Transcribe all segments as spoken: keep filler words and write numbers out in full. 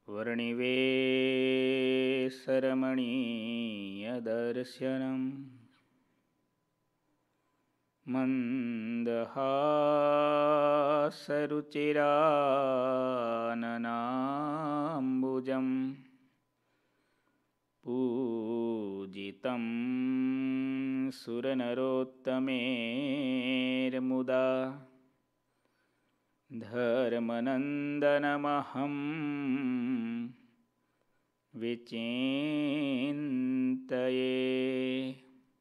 વર્ણિવેશરમણીયદર્શનम् મંદહાસરુચિરાનનાંબુજम् પૂજિतं સુરનરોત્તમેર્મુદા ધર્મનંદનમહં વિચિંતયે.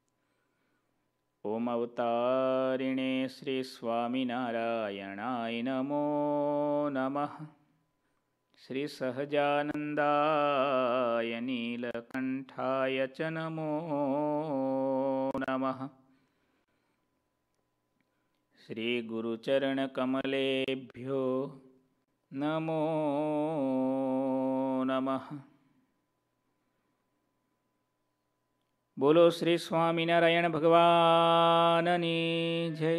ઓમ અવતારિણે શ્રી સ્વામિનારાયણાય નમો નમઃ. શ્રી સહજાનંદાય નીલકંઠાય ચ નમો નમઃ. શ્રી ગુરુચરણકમલેભ્યો નમો નમઃ. બોલો શ્રી સ્વામિનારાયણ ભગવાનની જય.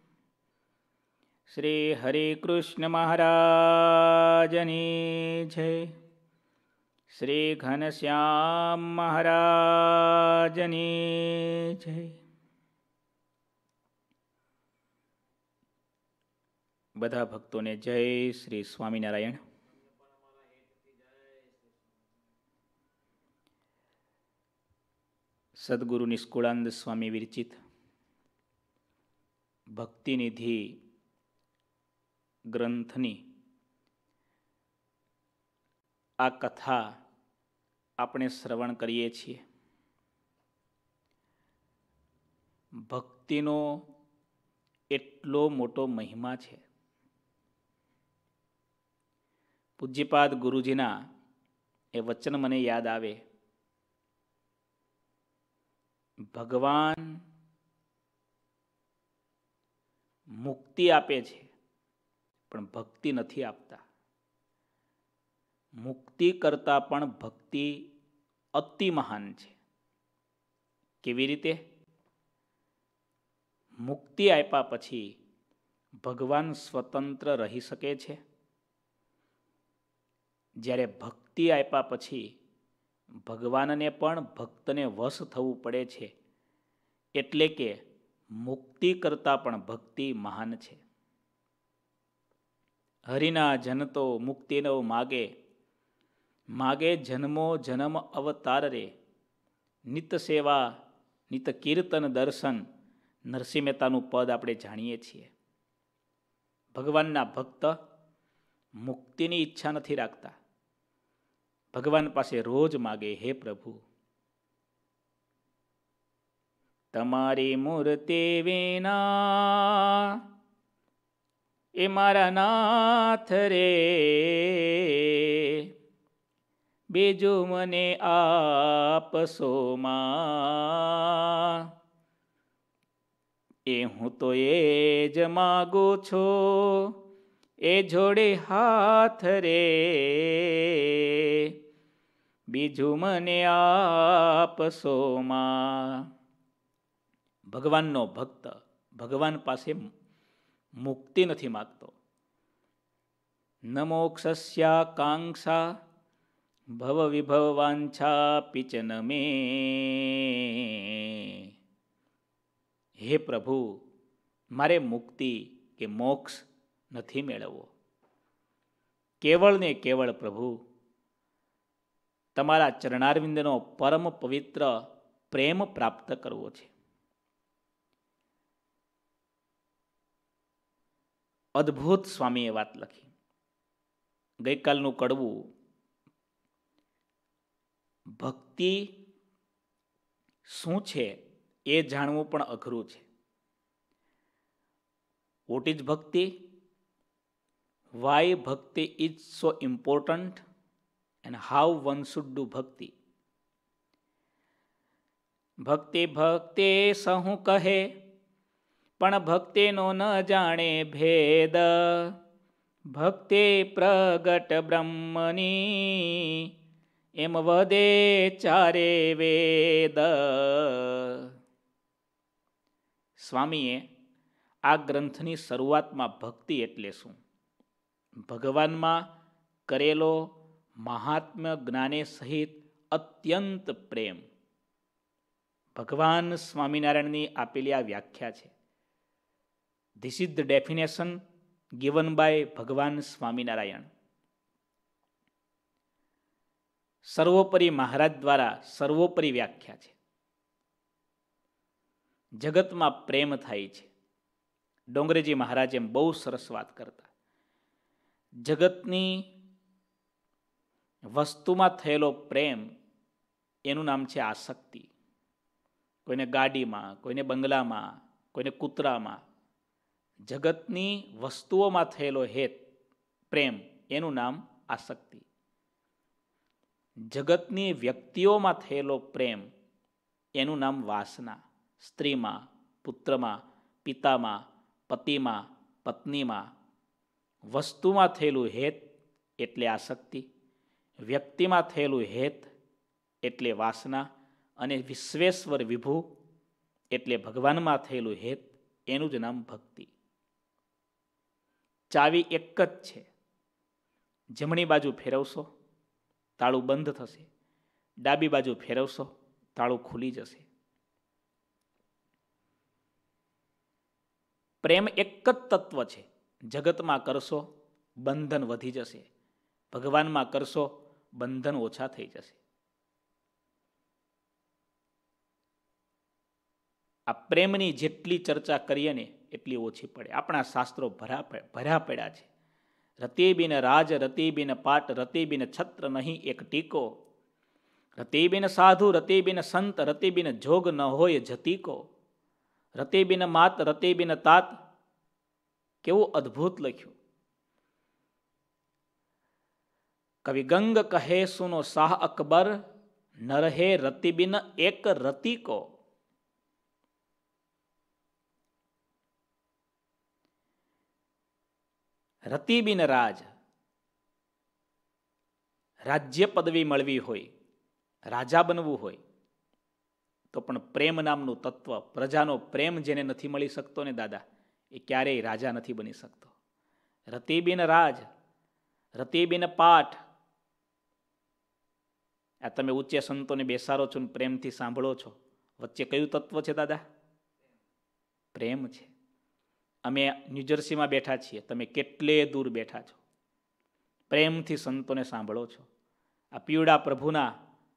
શ્રી હરે કૃષ્ણ મહારાજની જય. શ્રી ઘનશ્યામ મહારાજની જય. બધા ભક્તોને જય શ્રી સ્વામિનારાયણ. સદગુરુ નિષ્કુળાનંદ સ્વામી વિરચિત ભક્તિનિધિ ગ્રંથની આ કથા આપણે શ્રવણ કરીએ છીએ. ભક્તિનો એટલો મોટો મહિમા છે. પૂજ્યપાદ ગુરુજીના એ વચન મને યાદ આવે. ભગવાન મુક્તિ આપે છે પણ ભક્તિ નથી આપતા. મુક્તિ કરતા પણ ભક્તિ અતિ મહાન છે. કેવી રીતે? મુક્તિ આપ્યા પછી ભગવાન સ્વતંત્ર રહી શકે છે, જ્યારે ભક્તિ આપ્યા પછી ભગવાનને પણ ભક્તને વશ થવું પડે છે. એટલે કે મુક્તિ કરતા પણ ભક્તિ મહાન છે. હરિના જન તો મુક્તિ નો માગે, માગે જન્મો જન્મ અવતાર રે. નિત સેવા નિત કીર્તન દર્શન. નરસિંહ મહેતાનું પદ આપણે જાણીએ છીએ. ભગવાનના ભક્ત મુક્તિની ઈચ્છા નથી રાખતા. ભગવાન પાસે રોજ માગે, હે પ્રભુ તમારી મૂર્તિ વિના એ મારા નાથ રે, બીજું મને આપશો માં. એ હું તો એ જ માગું છું, એ જોડે હાથ રે, બીજું મને આપશો માં. ભગવાનનો ભક્ત ભગવાન પાસે મુક્તિ નથી માગતો. ન મોક્ષસ્યાકાંક્ષા ભવ વિભવ વાંછા પિચન મે. હે પ્રભુ, મારે મુક્તિ કે મોક્ષ નથી મેળવવો. કેવળ ને કેવળ પ્રભુ તમારા ચરણારવિંદનો પરમ પવિત્ર પ્રેમ પ્રાપ્ત કરવો છે. અદ્ભુત સ્વામીએ વાત લખી. ગઈકાલનું કડવું, ભક્તિ શું છે એ જાણવું પણ અઘરું છે. What is bhakti? Why bhakti is so important and how one should do bhakti. ભક્તિ ભક્તિ સહુ કહે પણ ભક્તિનો ન જાણે ભેદ. ભક્તિ પ્રગટ બ્રહ્મની એમ વદે ચારે વેદ. સ્વામીએ આ ગ્રંથની શરૂઆતમાં ભક્તિ એટલે શું, ભગવાનમાં કરેલો મહાત્મ્ય જ્ઞાને સહિત અત્યંત પ્રેમ. ભગવાન સ્વામિનારાયણની આપેલી આ વ્યાખ્યા છે. This is the definition given by Bhagwan Swaminarayan. સર્વોપરી મહારાજ દ્વારા સર્વોપરી વ્યાખ્યા છે. જગતમાં પ્રેમ થાય છે. ડોંગરેજી મહારાજ એમ બહુ સરસ વાત કરતા. જગતની વસ્તુમાં થયેલો પ્રેમ એનું નામ છે આસક્તિ. કોઈને ગાડીમાં, કોઈને બંગલામાં, કોઈને કૂતરામાં, જગતની વસ્તુઓમાં થયેલો હેત પ્રેમ એનું નામ આસક્તિ. જગતની વ્યક્તિઓમાં થયેલો પ્રેમ એનું નામ વાસના. સ્ત્રીમાં, પુત્રમાં, પિતામાં, પતિમાં, પત્નીમાં, વસ્તુમાં થયેલું હેત એટલે આસક્તિ, વ્યક્તિમાં થયેલું હેત એટલે વાસના, અને વિશ્વેશ્વર વિભુ એટલે ભગવાનમાં થયેલું હેત એનું જ નામ ભક્તિ. ચાવી એક જ છે. જમણી બાજુ ફેરવશો તાળું બંધ થશે, ડાબી બાજુ ફેરવશો તાળું ખુલી જશે. પ્રેમ એક જ તત્વ છે. જગતમાં કરશો બંધન વધી જશે, ભગવાનમાં કરશો બંધન ઓછા થઈ જશે. આ પ્રેમની જેટલી ચર્ચા કરીએ ને એટલી ઓછી પડે. આપણા શાસ્ત્રો ભરા ભર્યા પડ્યા છે. રતિ બિન રાજ રતિ બિન પાટ રતિ બિન છત્ર નહીં એક ટીકો, રતિ બિન સાધુ રતિ બિન સંત રતિ બિન જોગ ન હોય જતીકો, રતિ બિન માત રતિ બિન તાત. કેવું અદ્ભુત લખ્યું. કવિ ગંગ કહે સુનો શાહ અકબર, ન રહે રતિ બિન એક રતિકો. રતિ બિન રાજ, રાજ્ય પદવી મળવી હોય, રાજા બનવું હોય, તો પણ પ્રેમ નામનું તત્વ, પ્રજાનો પ્રેમ જેને નથી મળી શકતો ને દાદા, એ ક્યારેય રાજા નથી બની શકતો. રતિ બિન રાજ રતિ બિન પાઠ. આ તમે ઉચ્ચ સંતોને બેસારો છો ને પ્રેમથી સાંભળો છો, વચ્ચે કયું તત્વ છે દાદા? પ્રેમ છે. અમે ન્યૂજર્સીમાં બેઠા છીએ, તમે કેટલે દૂર બેઠા છો, પ્રેમથી સંતોને સાંભળો છો. આ પીવડા પ્રભુના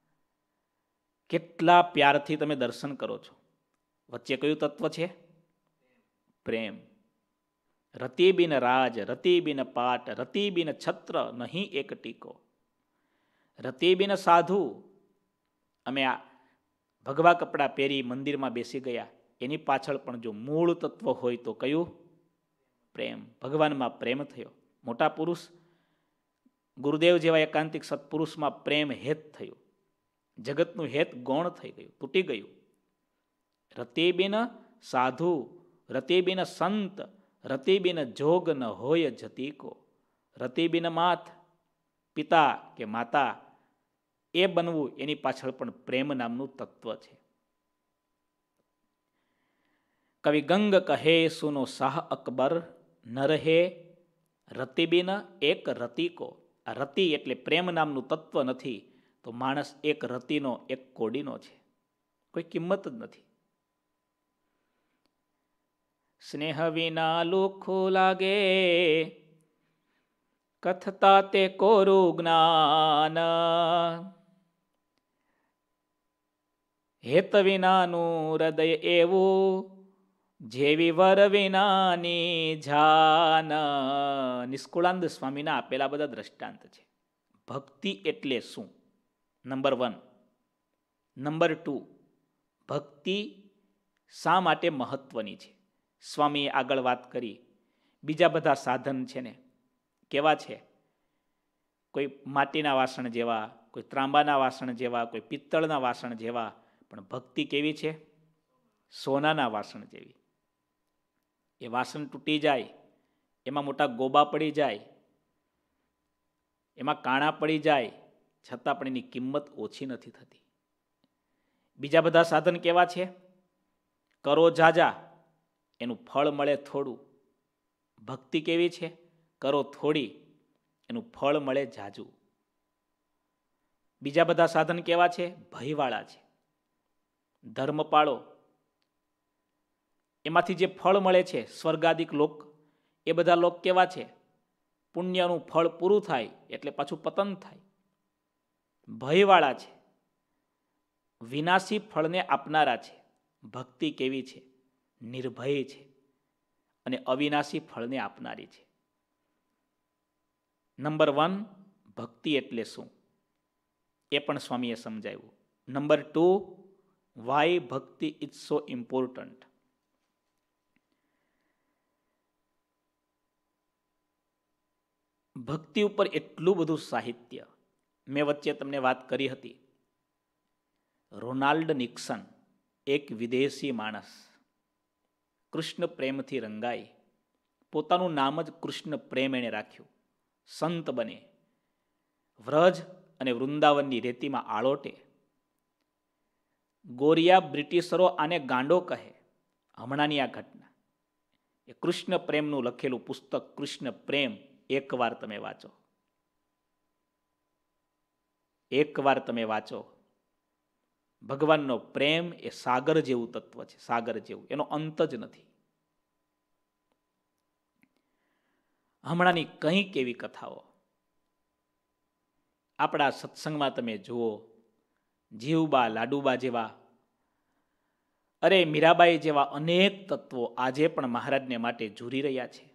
કેટલા પ્યારથી તમે દર્શન કરો છો. વચ્ચે કયું તત્વ છે? પ્રેમ. રતિ બિન રાજ રતિ બિન પાટ રતિ બિન છત્ર નહીં એક ટીકો, રતિ બિન સાધુ. અમે આ ભગવા કપડાં પહેરી મંદિરમાં બેસી ગયા, એની પાછળ પણ જો મૂળ તત્વ હોય તો કયું? પ્રેમ. ભગવાનમાં પ્રેમ થયો. મોટા પુરુષ ગુરુદેવ જેવા એકાંતિક સત્પુરુષમાં પ્રેમ હેત થયું. જગતનું હેત ગૌણ થઈ ગયું, તૂટી ગયું. રતિ બિન સાધુ રતિ બિન સંત રતિ બિન જોગ ન હોય જતીકો, રતિ બિન માત, પિતા કે માતા એ બનવું, એની પાછળ પણ પ્રેમ નામનું તત્વ છે. કવિ ગંગ કહે સુનો શાહ અકબર, ન રહે રતિ બિન એક રતિકો. આ રતિ એટલે પ્રેમ નામનું તત્વ નથી તો માણસ એક રતિનો, એક કોડીનો છે, કોઈ કિંમત જ નથી. સ્નેહ વિના લુખું લાગે કથતા તે કોરું જ્ઞાન, હેત વિનાનું હૃદય એવું જેવી વર વિનાની જાન. નિષ્કુળાનંદ સ્વામીના આપેલા બધા દ્રષ્ટાંત છે. ભક્તિ એટલે શું? Number one. નંબર ટુ, ભક્તિ શા માટે મહત્વની છે? સ્વામીએ આગળ વાત કરી. બીજા બધા સાધન છે ને કેવા છે? કોઈ માટીના વાસણ જેવા, કોઈ ત્રાંબાના વાસણ જેવા, કોઈ પિત્તળના વાસણ જેવા, પણ ભક્તિ કેવી છે? સોનાના વાસણ જેવી. એ વાસણ તૂટી જાય, એમાં મોટા ગોબા પડી જાય, એમાં કાણા પડી જાય, છતાં પણ એની કિંમત ઓછી નથી થતી. બીજા બધા સાધન કેવા છે? કરો જાજા, એનું ફળ મળે થોડું. ભક્તિ કેવી છે? કરો થોડી, એનું ફળ મળે જાજુ. બીજા બધા સાધન કેવા છે? ભયવાળા છે. ધર્મ પાળો, એમાંથી જે ફળ મળે છે સ્વર્ગાદિક લોક, એ બધા લોક કેવા છે? પુણ્યનું ફળ પૂરું થાય એટલે પાછું પતન થાય. ભયવાળા છે, વિનાશી ફળને આપનારા છે. ભક્તિ કેવી છે? નિર્ભય છે અને અવિનાશી ફળને આપનારી છે. નંબર વન, ભક્તિ એટલે શું એ પણ સ્વામીએ સમજાવ્યું. Number two, why bhakti is so important. ભક્તિ ઉપર એટલું બધું સાહિત્ય. મેં વચ્ચે તમને વાત કરી હતી, રોનાલ્ડ નિક્સન, એક વિદેશી માણસ, કૃષ્ણ પ્રેમથી રંગાઈ, પોતાનું નામ જ કૃષ્ણ પ્રેમ એણે રાખ્યું. સંત બને, વ્રજ અને વૃંદાવનની રેતીમાં આળોટે. ગોરિયા બ્રિટિશરો આને ગાંડો કહે. હમણાંની આ ઘટના, એ કૃષ્ણ પ્રેમનું લખેલું પુસ્તક કૃષ્ણ પ્રેમ એકવાર તમે વાંચો, એકવાર તમે વાંચો. ભગવાનનો પ્રેમ એ સાગર જેવું તત્વ છે, સાગર જેવું, એનો અંત જ નથી. હમણાંની કંઈક એવી કથાઓ આપણા સત્સંગમાં તમે જુઓ, જીવબા લાડુબા જેવા, અરે મીરાબાઈ જેવા અનેક તત્વો આજે પણ મહારાજને માટે ઝૂરી રહ્યા છે.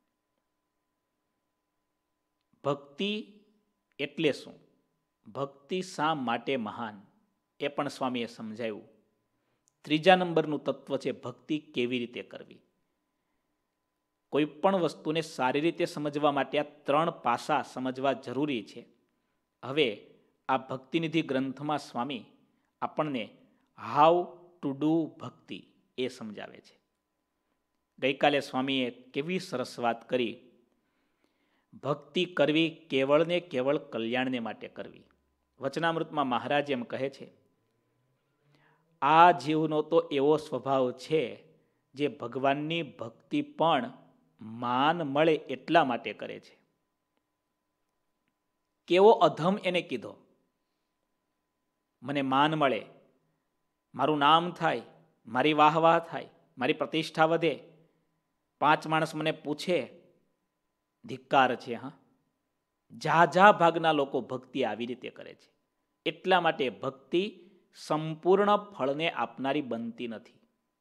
ભક્તિ એટલે શું? ભક્તિ શા માટે મહાન? એ પણ સ્વામીએ સમજાવ્યું. ત્રીજા નંબરનું તત્વ છે ભક્તિ કેવી રીતે કરવી. કોઈ પણ વસ્તુને સારી રીતે સમજવા માટે આ ત્રણ પાસા સમજવા જરૂરી છે. હવે આ ભક્તિનિધિ ગ્રંથમાં સ્વામી આપણને હાઉ ટુ ડુ ભક્તિ એ સમજાવે છે. ગઈકાલે સ્વામીએ કેવી સરસ વાત કરી. ભક્તિ કરવી કેવળ ને કેવળ કલ્યાણને માટે કરવી. વચનામૃતમાં મહારાજ એમ કહે છે, આ જીવનો તો એવો સ્વભાવ છે જે ભગવાનની ભક્તિ પણ માન મળે એટલા માટે કરે છે. કેવો અધમ એને કીધો. મને માન મળે, મારું નામ થાય, મારી વાહ વાહ થાય, મારી પ્રતિષ્ઠા વધે, પાંચ માણસ મને પૂછે, ધિક્કાર છે. હા, જા જા ભાગના લોકો ભક્તિ આવી રીતે કરે છે. એટલા માટે ભક્તિ સંપૂર્ણ ફળને આપનારી બનતી નથી.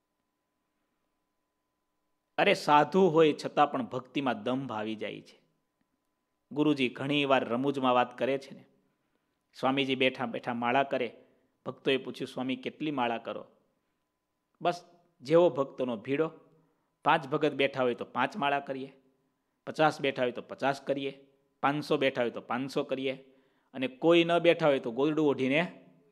અરે સાધુ હોય છતાં પણ ભક્તિમાં દંભ આવી જાય છે. ગુરુજી ઘણી વાર રમૂજમાં વાત કરે છે ને, સ્વામીજી બેઠા બેઠા માળા કરે, ભક્તોએ પૂછ્યું, સ્વામી કેટલી માળા કરો? બસ જેવો ભક્તોનો ભીડો, પાંચ ભગત બેઠા હોય તો પાંચ માળા કરીએ, પચાસ બેઠા હોય તો પચાસ કરીએ, પાંચસો બેઠા હોય તો પાંચસો કરીએ, અને કોઈ ન બેઠા હોય તો ગોદડું ઓઢીને.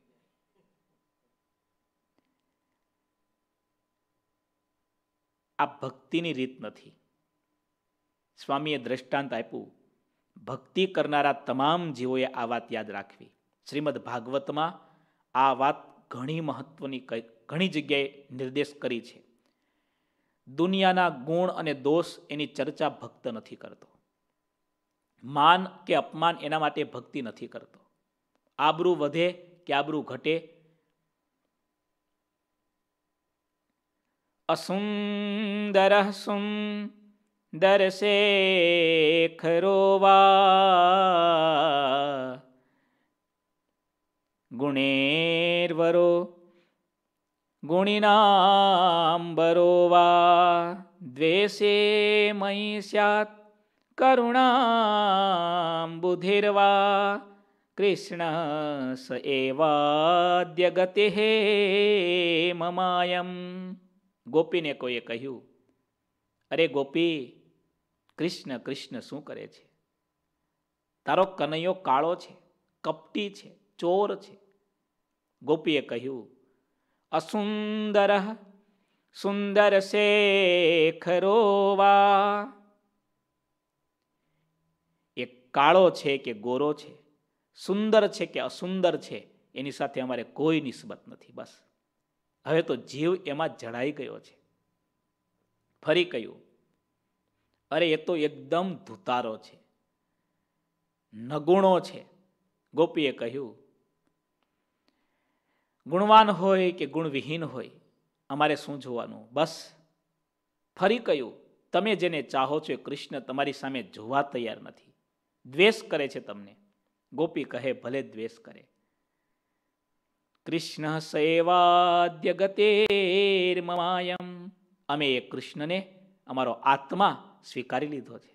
આ ભક્તિની રીત નથી. સ્વામીએ દ્રષ્ટાંત આપ્યું. ભક્તિ કરનારા તમામ જીવોએ આ વાત યાદ રાખવી. શ્રીમદ ભાગવતમાં આ વાત ઘણી મહત્વની ઘણી જગ્યાએ નિર્દેશ કરી છે. દુનિયાના ગુણ અને દોષ એની ચર્ચા ભક્ત નથી કરતો. માન કે અપમાન એના માટે ભક્તિ નથી કરતો. આબરૂ વધે કે આબરૂ ઘટે, અસુંદર સુંદર શેખરો વા ગુણેર્વરો ગુણિનાંબરો વા દ્વેષે મયી સ્યાત કરુણાંબુધિર્વા કૃષ્ણ સ એવાદ્ય ગતિ હે મમાયમ. ગોપીને કોઈએ કહ્યું, અરે ગોપી, કૃષ્ણ કૃષ્ણ શું કરે છે? તારો કનૈયો કાળો છે, કપટી છે, ચોર છે. ગોપીએ કહ્યું, અસુંદર સુંદર શેખરો વા. એ કાળો છે કે ગોરો છે, સુંદર છે કે અસુંદર છે, એની સાથે અમારે કોઈ નિસ્બત નથી. બસ હવે તો જીવ એમાં જડાઈ ગયો છે. ફરી કહ્યું, અરે એ તો એકદમ ધુતારો છે, નગુણો છે. ગોપીએ કહ્યું, ગુણવાન હોય કે ગુણવિહીન હોય, અમારે શું જોવાનું? બસ ફરી કહ્યું, તમે જેને ચાહો છો એ કૃષ્ણ તમારી સામે જોવા તૈયાર નથી, દ્વેષ કરે છે તમને. ગોપી કહે, ભલે દ્વેષ કરે. કૃષ્ણ સેવાદ્ય ગતેર્મમાયમ, અમે એ કૃષ્ણને અમારો આત્મા સ્વીકારી લીધો છે.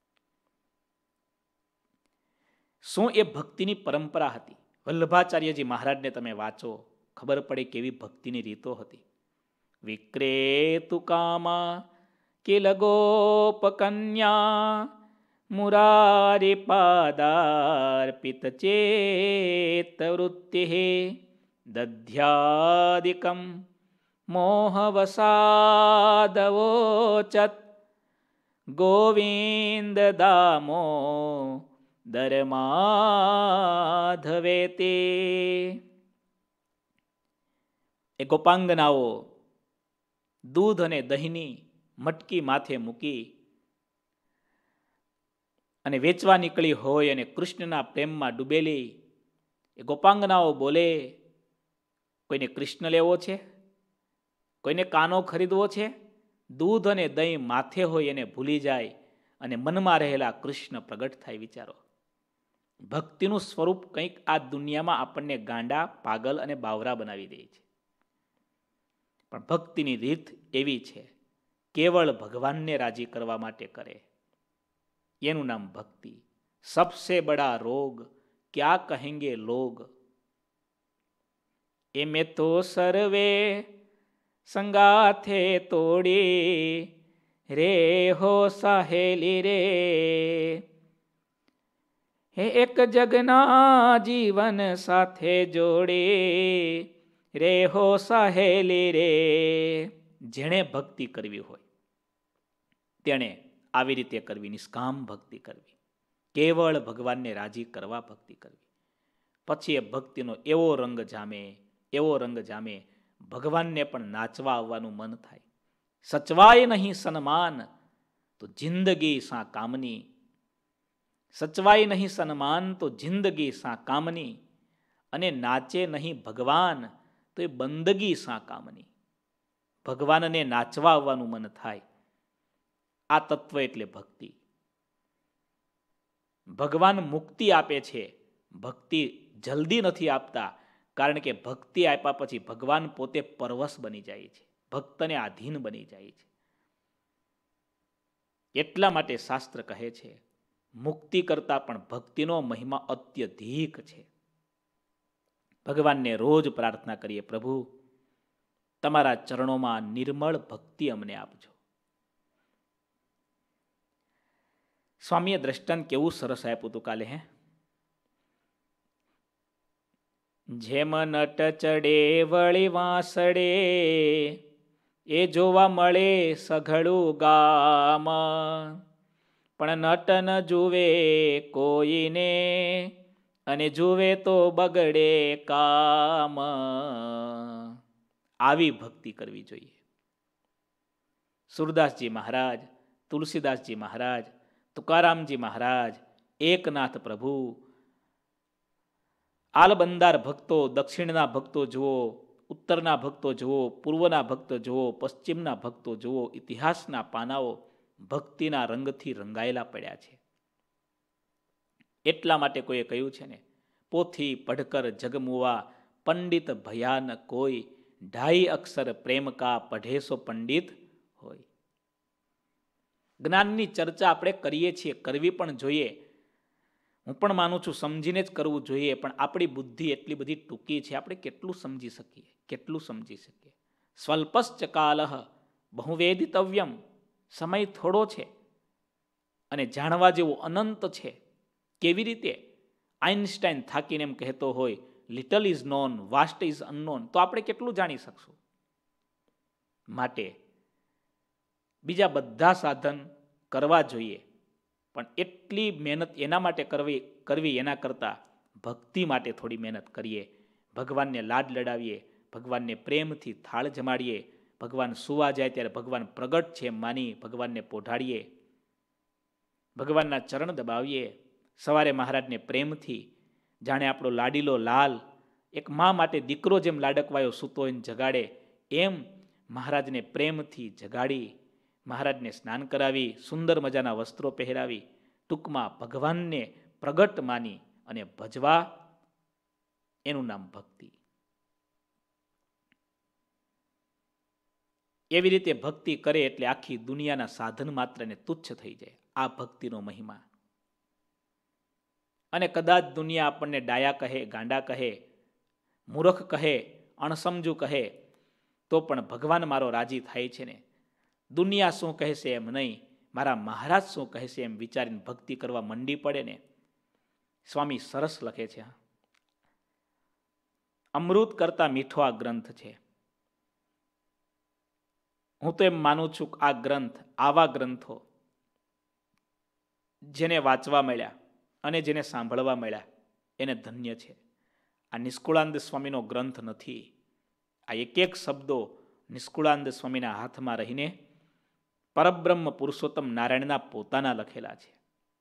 શું એ ભક્તિની પરંપરા હતી? વલ્લભાચાર્યજી મહારાજને તમે વાંચો, ખબર પડે કેવી ભક્તિની રીતો હતી. વિક્રેતુ કામા કિલ ગોપકન્યા મુરારી પાદાર્પિત ચેત વૃત્તિ દધ્યાદિકમ મોહવસાદવોચત ગોવિંદ દામો દરમાધવે તે. એ ગોપાંગનાઓ દૂધ અને દહીંની મટકી માથે મૂકી અને વેચવા નીકળી હોય અને કૃષ્ણના પ્રેમમાં ડૂબેલી એ ગોપાંગનાઓ બોલે, કોઈને કૃષ્ણ લેવો છે, કોઈને કાનો ખરીદવો છે, દૂધ અને દહીં માથે હોય એને ભૂલી જાય અને મનમાં રહેલા કૃષ્ણ પ્રગટ થાય. વિચારો, ભક્તિનું સ્વરૂપ કંઈક આ દુનિયામાં આપણને ગાંડા, પાગલ અને બાવરા બનાવી દે છે. પણ ભક્તિની રીત એવી છે, કેવળ ભગવાનને રાજી કરવા માટે કરે, એનું નામ ભક્તિ. સબસે બડા રોગ ક્યા કહેંગે લોગ, એ મેં તો સર્વે સંગાથે તોડી રે હો સહેલી રે, હે એક જગના જીવન સાથે જોડી રે હો સહેલી રે. જેણે ભક્તિ કરવી હોય તેણે આવી રીતે કરવી, નિષ્કામ ભક્તિ કરવી, કેવળ ભગવાનને રાજી કરવા ભક્તિ કરવી. પછી એ ભક્તિનો એવો રંગ જામે, એવો રંગ જામે, ભગવાનને પણ નાચવા આવવાનું મન થાય. સચવાય નહીં સન્માન તો જિંદગી સા કામની, સચવાય નહીં સન્માન તો જિંદગી સા કામની, અને નાચે નહીં ભગવાન તો એ બંદગી સા કામની. ભગવાનને નાચવા આવવાનું મન થાય. આ તત્વ એટલે ભક્તિ. ભગવાન મુક્તિ આપે છે, ભક્તિ જલ્દી નથી આપતા, કારણ કે ભક્તિ આપ્યા પછી ભગવાન પોતે પરવશ બની જાય છે, ભક્તને આધીન બની જાય છે. એટલા માટે શાસ્ત્ર કહે છે, મુક્તિ કરતા પણ ભક્તિનો મહિમા અત્યધિક છે. ભગવાનને રોજ પ્રાર્થના કરીએ, પ્રભુ તમારા ચરણોમાં નિર્મળ ભક્તિ અમને આપજો. સ્વામીએ દ્રષ્ટાંત કેવું સરસ આપ્યું હતું કાલે. હે, જેમ નટ ચડે વળી વાંસડે, એ જોવા મળે સઘળું ગામ, પણ નટ ન જુએ કોઈને, અને જુએ તો બગડે કામ. આવી ભક્તિ કરવી જોઈએ. સુરદાસજી મહારાજ, તુલસીદાસજી મહારાજ, તુકારામજી મહારાજ, એકનાથ પ્રભુ, આલબંદાર ભક્તો, દક્ષિણના ભક્તો જુઓ, ઉત્તરના ભક્તો જુઓ, પૂર્વના ભક્તો જુઓ, પશ્ચિમના ભક્તો જુઓ, ઇતિહાસના પાનાઓ ભક્તિના રંગથી રંગાયેલા પડ્યા છે. એટલા માટે કોઈએ કહ્યું છે ને, પોથી પઢકર જગમુવા પંડિત ભયાન કોઈ, ઢાઈ અક્ષર પ્રેમ કા પઢેસો પંડિત હોય. જ્ઞાનની ચર્ચા આપણે કરીએ છીએ, કરવી પણ જોઈએ. હું પણ માનું છું સમજીને જ કરવું જોઈએ, પણ આપણી બુદ્ધિ એટલી બધી ટૂંકી છે, આપણે કેટલું સમજી શકીએ, કેટલું સમજી શકીએ. સ્વલ્પશ્ચ કાલઃ બહુવેદિતવ્યમ, સમય થોડો છે અને જાણવા જેવું અનંત છે. કેવી રીતે? આઇન્સ્ટાઈન થાકીને એમ કહેતો હોય, little is known, vast is unknown. તો આપણે કેટલું જાણી શકશું? માટે બીજા બધા સાધન કરવા જોઈએ, પણ એટલી મહેનત એના માટે કરવી કરવી એના કરતાં ભક્તિ માટે થોડી મહેનત કરીએ. ભગવાનને લાડ લડાવીએ, ભગવાનને પ્રેમથી થાળ જમાડીએ, ભગવાન સુવા જાય ત્યારે ભગવાન પ્રગટ છે એમ માની ભગવાનને પોઢાડીએ, ભગવાનના ચરણ દબાવીએ. સવારે મહારાજને પ્રેમથી, જાણે આપણો લાડીલો લાલ એક મા માટે દીકરો જેમ લાડકવાયો સૂતો હોય જગાડે એમ મહારાજને પ્રેમથી જગાડી મહારાજને સ્નાન કરાવી સુંદર મજાના વસ્ત્રો પહેરાવી ટૂંકમાં ભગવાનને પ્રગટ માની અને ભજવા, એનું નામ ભક્તિ. એવી રીતે ભક્તિ કરે એટલે આખી દુનિયાના સાધન માત્રને તુચ્છ થઈ જાય. આ ભક્તિનો મહિમા. અને કદાચ દુનિયા આપણને ડાયા કહે, ગાંડા કહે, મૂર્ખ કહે, અણસમજુ કહે, તો પણ ભગવાન મારો રાજી થાય છે ને. દુનિયા શું કહેશે એમ નહીં, મારા મહારાજ શું કહેશે એમ વિચારીને ભક્તિ કરવા મંડી પડે ને. સ્વામી સરસ લખે છે, અમૃત કરતા મીઠો આ ગ્રંથ છે. હું તો એમ માનું છું કે આ ગ્રંથ, આવા ગ્રંથો જેને વાંચવા મળ્યા અને જેને સાંભળવા મળ્યા એને ધન્ય છે. આ નિષ્કુળાનંદ સ્વામીનો ગ્રંથ નથી. આ એક એક શબ્દો નિષ્કુળાનંદ સ્વામીના હાથમાં રહીને પરબ્રહ્મ પુરુષોત્તમ નારાયણના પોતાના લખેલા છે.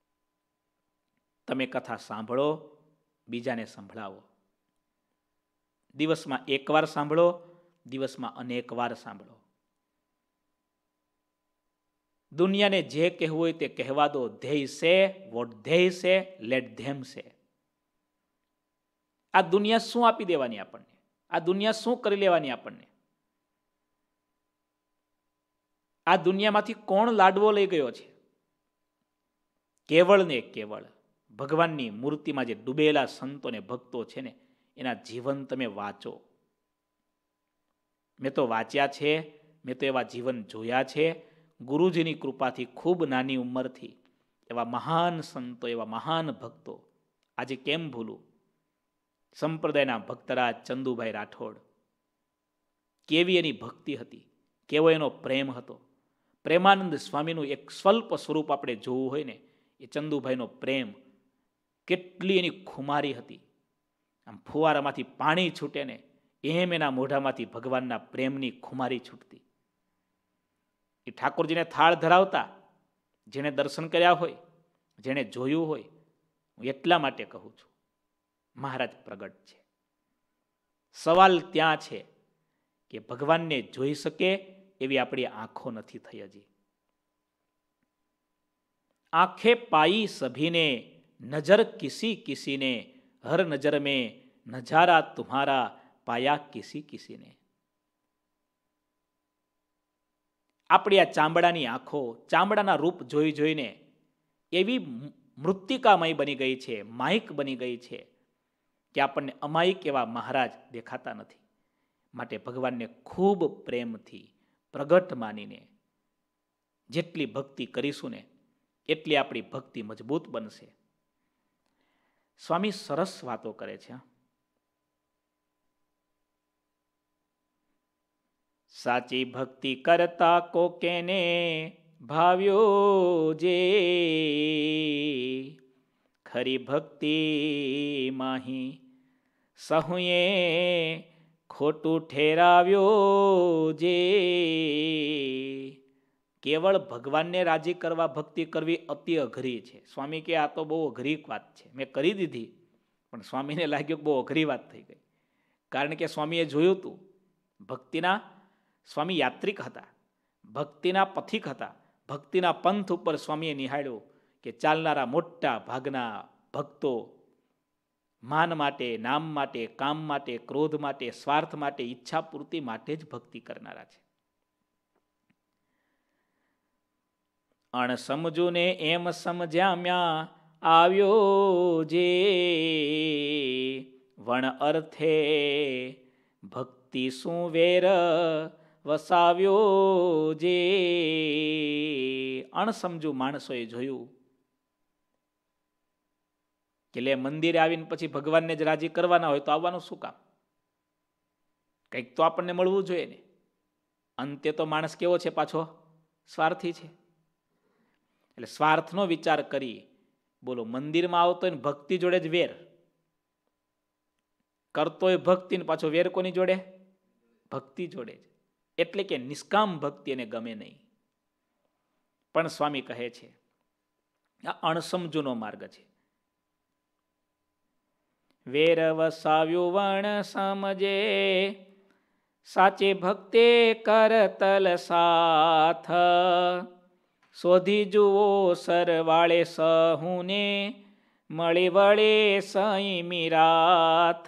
તમે કથા સાંભળો, બીજાને સંભળાવો. દિવસમાં એકવાર સાંભળો, દિવસમાં અનેક વાર સાંભળો. દુનિયાને જે કહેવું હોય તે કહેવા દો. ધ્યેય સે વોટ ધ્યેય સે, લેટ ધેમ સે. આ દુનિયા શું આપી દેવાની આપણને? આ દુનિયા શું કરી લેવાની આપણને? આ દુનિયામાંથી કોણ લાડવો લઈ ગયો છે? કેવળ ને કેવળ ભગવાનની મૂર્તિમાં જે ડૂબેલા સંતો ને ભક્તો છે ને, એના જીવન તમે વાંચો. મેં તો વાંચ્યા છે, મેં તો એવા જીવન જોયા છે. ગુરુજીની કૃપાથી ખૂબ નાની ઉંમરથી એવા મહાન સંતો, એવા મહાન ભક્તો આજે કેમ ભૂલું? સંપ્રદાયના ભક્તરાજ ચંદુભાઈ રાઠોડ, કેવી એની ભક્તિ હતી, કેવો એનો પ્રેમ હતો. પ્રેમાનંદ સ્વામીનું એક સ્વલ્પ સ્વરૂપ આપણે જોવું હોય ને, એ ચંદુભાઈનો પ્રેમ, કેટલી એની ખુમારી હતી. આમ ફુવારામાંથી પાણી છૂટે ને એમ એના મોઢામાંથી ભગવાનના પ્રેમની ખુમારી છૂટતી. એ ઠાકોરજીને થાળ ધરાવતા, જેણે દર્શન કર્યા હોય, જેણે જોયું હોય, હું એટલા માટે કહું છું, મહારાજ પ્રગટ છે. સવાલ ત્યાં છે કે ભગવાનને જોઈ શકે એવી આપણી આંખો નથી થઈ હજી. આંખે પાઈ સભીને નજર કિસી કિસીને, હર નજર મેં નજારા તુમ્હારા પાયા કિસી કિસીને. આપણી આ ચામડાની આંખો ચામડાના રૂપ જોઈ જોઈને એવી મૃત્તિકામય બની ગઈ છે, માયિક બની ગઈ છે કે આપણને અમાયિક એવા મહારાજ દેખાતા નથી. માટે ભગવાનને ખૂબ પ્રેમથી પ્રગટ માનીને જેટલી ભક્તિ કરીશું ને એટલી આપણી ભક્તિ મજબૂત બનશે. સ્વામી સરસ વાતો કરે છે. સાચી ભક્તિ કરતા કોકેને ભાવ્યો જે, ખરી ભક્તિ માહી સહુએ ખોટું ઠેરાવ્યો જે. કેવળ ભગવાનને રાજી કરવા ભક્તિ કરવી અતિ અઘરી છે. સ્વામી કે આ તો બહુ અઘરી વાત છે. મેં કરી દીધી, પણ સ્વામીને લાગ્યું કે બહુ અઘરી વાત થઈ ગઈ. કારણ કે સ્વામીએ જોયું હતું, ભક્તિના સ્વામી યાત્રિક હતા, ભક્તિના પથિક હતા. ભક્તિના પંથ ઉપર સ્વામીએ નિહાળ્યું કે ચાલનારા મોટા ભાગના ભક્તો માન માટે, નામ માટે, કામ માટે, ક્રોધ માટે, સ્વાર્થ માટે, ઈચ્છા પૂર્તિ માટે જ ભક્તિ કરનારા છે. અણસમજુને એમ સમજામ્યા આવ્યો જે, વણ અર્થે ભક્તિ શું વેર વસાવ્યો જે. અણસમજુ માણસોએ જોયું કે લે મંદિરે આવીને પછી ભગવાનને જ રાજી કરવાના હોય તો આવવાનું શું કામ? કંઈક તો આપણને મળવું જોઈએ ને. અંતે તો માણસ કેવો છે પાછો? સ્વાર્થી છે. એટલે સ્વાર્થનો વિચાર કરી બોલો મંદિરમાં આવતો હોય ને ભક્તિ જોડે જ વેર કરતો હોય, ભક્તિ ને પાછો વેર કોની જોડે? ભક્તિ જોડે જ. એટલે કે નિષ્કામ ભક્તિ એને ગમે નહીં. પણ સ્વામી કહે છે આ અણસમજુનો માર્ગ છે. વેર વસાવ્યું વર્ણ સમજે, સાચે ભક્તે કરતલ સાથ, શોધી જુઓ સરવાળે સહુને, મળી વળે સઈ મીરાથ.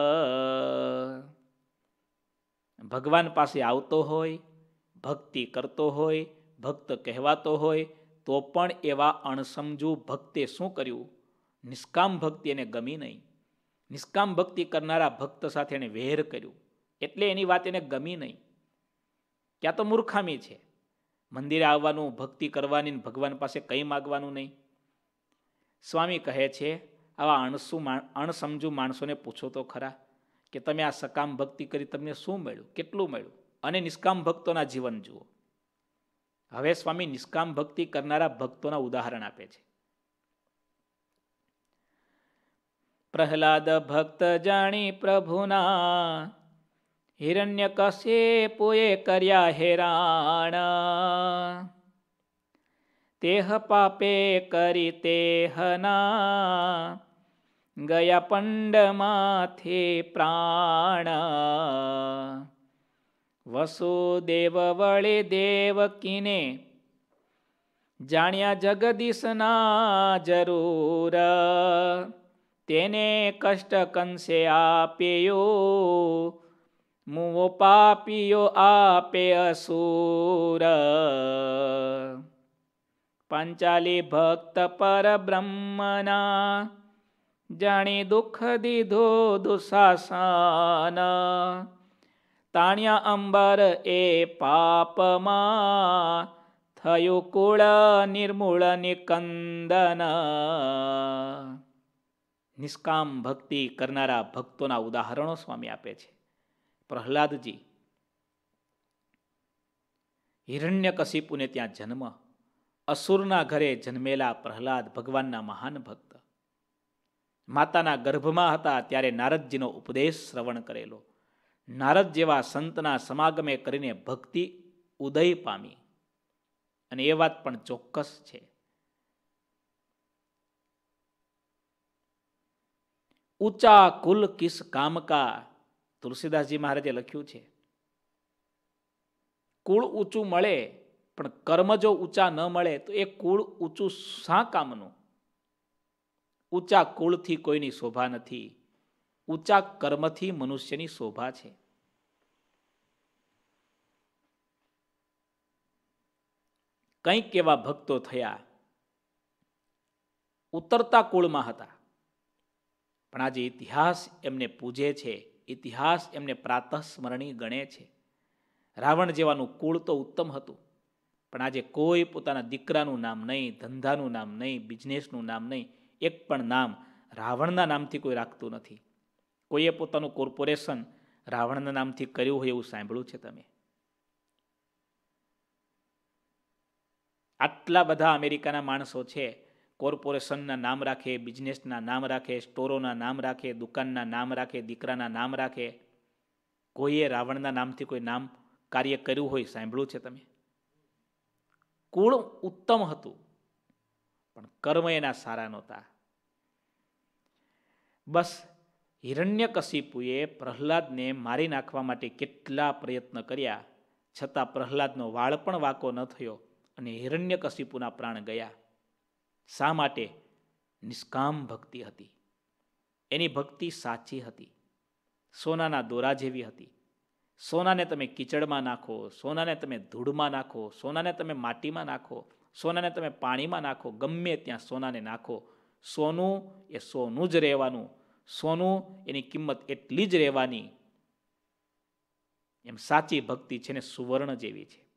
ભગવાન પાસે આવતો હોય, ભક્તિ કરતો હોય, ભક્ત કહેવાતો હોય, તો પણ એવા અણસમજુ ભક્તે શું કર્યું? નિષ્કામ ભક્તિ એને ગમી નહીં. નિષ્કામ ભક્તિ કરનારા ભક્ત સાથે એને વેર કર્યું, એટલે એની વાત એને ગમી નહીં. ક્યાં તો મૂર્ખામી છે. મંદિરે આવવાનું, ભક્તિ કરવાની, ભગવાન પાસે કંઈ માગવાનું નહીં. સ્વામી કહે છે, આવા અણસુ અણસમજુ માણસોને પૂછો તો ખરા કે તમે આ સકામ ભક્તિ કરી, તમને શું મળ્યું, કેટલું મળ્યું? અને નિષ્કામ ભક્તોના જીવન જુઓ. હવે સ્વામી નિષ્કામ ભક્તિ કરનારા ભક્તોના ઉદાહરણ આપે છે. પ્રહલાદ ભક્ત જાણી પ્રભુના, હિરણ્યકશિપુએ કર્યા હેરાણ, તેહ પાપે કરી તેહના, ગયા પંડમાંથી પ્રાણ. વસુદેવ વળી દેવકીને, જાણ્યા જગદીશના જરૂર, તેને કષ્ટ કંસે આપ્યો, મુવો પાપીઓ આપે અસુર. પાંચાલી ભક્ત પર બ્રહ્મના, જાણી દુઃખ દીધો દુશાસન, તાણ્યા અંબર એ પાપમાં, થયું કુળ નિર્મૂળ નિકંદન. નિષ્કામ ભક્તિ કરનારા ભક્તોના ઉદાહરણો સ્વામી આપે છે. પ્રહલાદજી, હિરણ્યકશિપુને ત્યાં જન્મ, અસુરના ઘરે જન્મેલા પ્રહલાદ ભગવાનના મહાન ભક્ત. માતાના ગર્ભમાં હતા ત્યારે નારદજીનો ઉપદેશ શ્રવણ કરેલો. નારદ જેવા સંતના સમાગમે કરીને ભક્તિ ઉદય પામી, અને એ વાત પણ ચોક્કસ છે. ઊંચા કુલ કિસ કામ કા, તુલસીદાસજી મહારાજે લખ્યું છે. કુળ ઊંચું મળે પણ કર્મ જો ઊંચા ન મળે તો એ કુળ ઊંચું શા કામનું? ઊંચા કુળથી કોઈની શોભા નથી, ઊંચા કર્મથી મનુષ્યની શોભા છે. કંઈક એવા ભક્તો થયા, ઉતરતા કુળમાં હતા, પણ આજે ઇતિહાસ એમને પૂજે છે, ઇતિહાસ એમને પ્રાતઃસ્મરણી ગણે છે. રાવણ જેવાનું કુળ તો ઉત્તમ હતું, પણ આજે કોઈ પોતાના દીકરાનું નામ નહીં, ધંધાનું નામ નહીં, બિઝનેસનું નામ નહીં, એક પણ નામ રાવણના નામથી કોઈ રાખતું નથી. કોઈએ પોતાનું કોર્પોરેશન રાવણના નામથી કર્યું હોય એવું સાંભળ્યું છે તમે? આટલા બધા અમેરિકાના માણસો છે, કોર્પોરેશનના નામ રાખે, બિઝનેસના નામ રાખે, સ્ટોરોના નામ રાખે, દુકાનના નામ રાખે, દીકરાના નામ રાખે. કોઈએ રાવણના નામથી કોઈ નામ કાર્ય કર્યું હોય સાંભળ્યું છે તમે? કુળ ઉત્તમ હતું, પણ કર્મ એના સારા નહોતા. બસ હિરણ્યકશિપુએ પ્રહલાદને મારી નાખવા માટે કેટલા પ્રયત્ન કર્યા, છતાં પ્રહલાદનો વાળ પણ વાંકો ન થયો અને હિરણ્યકશિપુના પ્રાણ ગયા. શા માટે? નિષ્કામ ભક્તિ હતી. એની ભક્તિ સાચી હતી, સોનાના દોરા જેવી હતી. સોનાને તમે કીચડમાં નાખો, સોનાને તમે ધૂળમાં નાખો, સોનાને તમે માટીમાં નાખો, સોનાને તમે પાણીમાં નાખો, ગમે ત્યાં સોનાને નાખો, સોનું એ સોનું જ રહેવાનું, સોનું એની કિંમત એટલી જ રહેવાની. એમ સાચી ભક્તિ છે ને સુવર્ણ જેવી છે.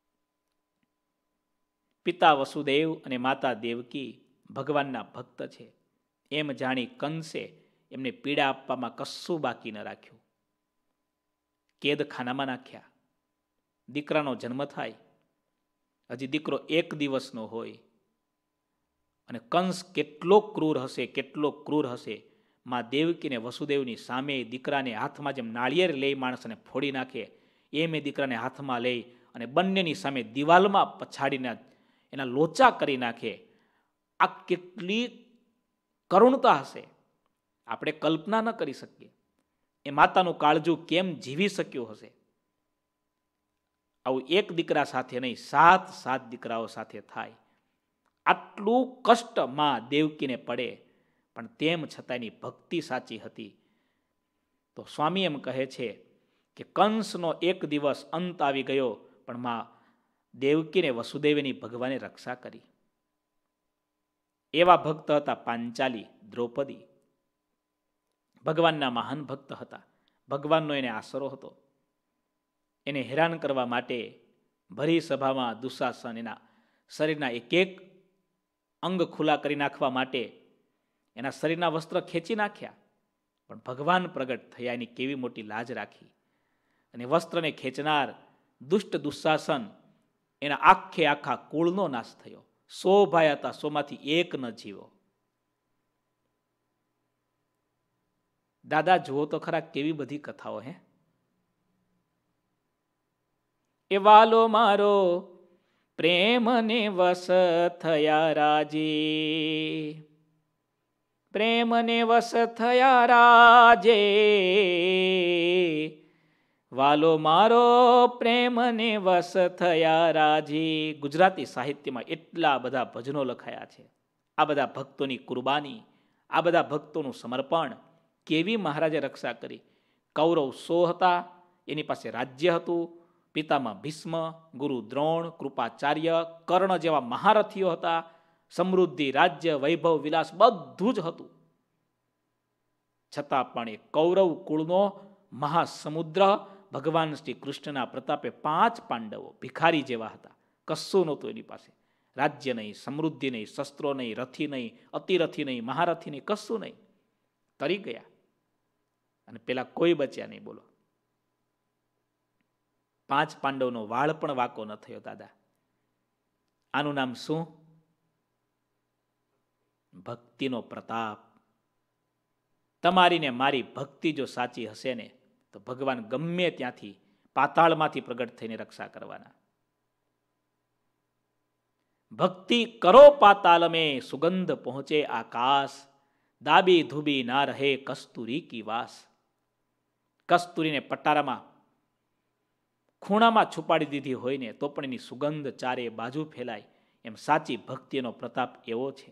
પિતા વસુદેવ અને માતા દેવકી ભગવાનના ભક્ત છે એમ જાણી કંસે એમને પીડા આપવામાં કશું બાકી ન રાખ્યું. કેદખાનામાં નાખ્યા. દીકરાનો જન્મ થાય, હજી દીકરો એક દિવસનો હોય, અને કંસ કેટલો ક્રૂર હશે, કેટલો ક્રૂર હશે. માં દેવકીને વસુદેવની સામે દીકરાને હાથમાં જેમ નાળિયેર લઈ માણસને ફોડી નાખે એમ એ દીકરાને હાથમાં લઈ અને બંનેની સામે દિવાલમાં પછાડીને એના લોચા કરી નાખે. આ કેટલી કરુણતા હશે, આપણે કલ્પના ન કરી શકીએ. એ માતાનું કાળજું કેમ જીવી શક્યું હશે. આવું એક દીકરા સાથે નહીં, સાત સાત દીકરાઓ સાથે થાય. આટલું કષ્ટ માં દેવકીને પડે, પણ તેમ છતાં એની ભક્તિ સાચી હતી. તો સ્વામી એમ કહે છે કે કંસનો એક દિવસ અંત આવી ગયો, પણ માં દેવકીને વસુદેવની ભગવાને રક્ષા કરી. એવા ભક્ત હતા પાંચાલી, દ્રૌપદી. ભગવાનના મહાન ભક્ત હતા. ભગવાનનો એને આશરો હતો. એને હેરાન કરવા માટે ભરી સભામાં દુશાસન એના શરીરના એક એક અંગ ખુલ્લા કરી નાખવા માટે એના શરીરના વસ્ત્ર ખેંચી નાખ્યા. પણ ભગવાન પ્રગટ થયા, એની કેવી મોટી લાજ રાખી. અને વસ્ત્રને ખેંચનાર દુષ્ટ દુશાસન, એના આખે આખા કુળનો નાશ થયો. સો ભાઈ હતા, સોમાંથી એક ન જીવો. દાદા જુઓ તો ખરા કેવી બધી કથાઓ. હે એ વાલો મારો પ્રેમને વસ થયા રાજી, પ્રેમને વસ થયા રાજે, વાલો મારો પ્રેમને વસ થયા રાજી. ગુજરાતી સાહિત્યમાં એટલા બધા ભજનો લખાયા છે. આ બધા ભક્તોની કુરબાની, આ બધા ભક્તોનું સમર્પણ, કેવી મહારાજે રક્ષા કરી. કૌરવ સો હતા, એની પાસે રાજ્ય હતું. પિતામાં ભીષ્મ, ગુરુ દ્રોણ, કૃપાચાર્ય, કર્ણ જેવા મહારથીઓ હતા. સમૃદ્ધિ, રાજ્ય, વૈભવ, વિલાસ બધું જ હતું. છતાં પણ એ કૌરવ કુળનો મહાસમુદ્ર ભગવાન શ્રી કૃષ્ણના પ્રતાપે પાંચ પાંડવો ભિખારી જેવા હતા. કશું નહોતું એની પાસે. રાજ્ય નહીં, સમૃદ્ધિ નહીં, શસ્ત્રો નહીં, રથી નહીં, અતિરથી નહીં, મહારથી નહીં, કશું નહીં. તરી ગયા. અને પેલા કોઈ બચ્યા નહીં. બોલો, પાંચ પાંડવનો વાળ પણ વાકો ન થયો. દાદા, આનું નામ શું? ભક્તિનો પ્રતાપ. તમારી ને મારી ભક્તિ જો સાચી હશે ને, તો ભગવાન ગમે ત્યાંથી પાતાળમાંથી પ્રગટ થઈને રક્ષા કરવાના. ભક્તિ કરો પાતાલ મેં, સુગંધ પહોંચે આકાશ, દાબી ધુબી ના રહે કસ્તુરી કી વાસ. કસ્તુરીને પટારામાં ખૂણામાં છુપાડી દીધી હોય ને, તો પણ એની સુગંધ ચારે બાજુ ફેલાય. એમ સાચી ભક્તિનો પ્રતાપ એવો છે.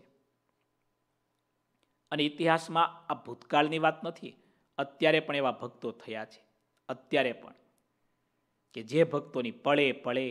અને ઇતિહાસમાં આ ભૂતકાળની વાત નથી, અત્યારે પણ એવા ભક્તો થયા છે. અત્યારે પણ કે જે ભક્તોની પળે પળે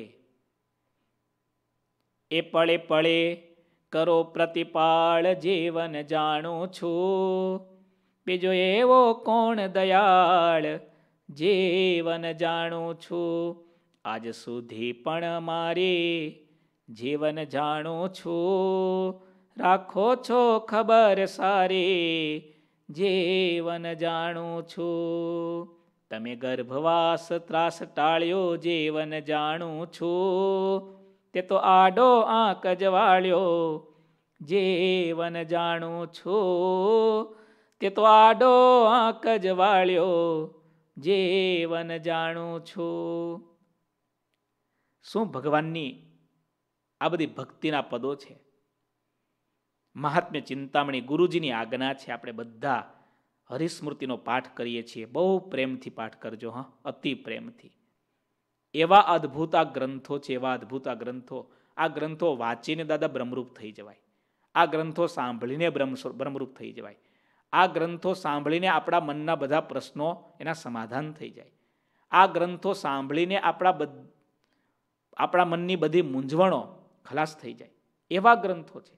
એ પળે પળે કરો પ્રતિપાળ જીવન જાણું છું, બીજો એવો કોણ દયાળ જીવન જાણું છું. આજ સુધી પણ મારી જીવન જાણું છું, રાખો છો ખબર સારી જીવન જાણું છું. તમે ગર્ભવાસ ત્રાસ ટાળ્યો જીવન જાણું છું, તે તો આડો આંક જવાળ્યો જીવન જાણું છું, તે તો આડો આંક જવાળ્યો જીવન જાણું છું. શું ભગવાનની આ બધી ભક્તિના પદો છે. મહાત્મ્ય ચિંતામણી ગુરુજીની આજ્ઞા છે. આપણે બધા હરિસ્મૃતિનો પાઠ કરીએ છીએ. બહુ પ્રેમથી પાઠ કરજો. હા, અતિ પ્રેમથી. એવા અદ્ભુત આ ગ્રંથો છે, એવા અદ્ભુત આ ગ્રંથો. આ ગ્રંથો વાંચીને દાદા બ્રહ્મરૂપ થઈ જવાય. આ ગ્રંથો સાંભળીને બ્રહ્મ બ્રહ્મરૂપ થઈ જવાય. આ ગ્રંથો સાંભળીને આપણા મનના બધા પ્રશ્નો એના સમાધાન થઈ જાય. આ ગ્રંથો સાંભળીને આપણા આપણા મનની બધી મૂંઝવણો ખલાસ થઈ જાય. એવા ગ્રંથો છે.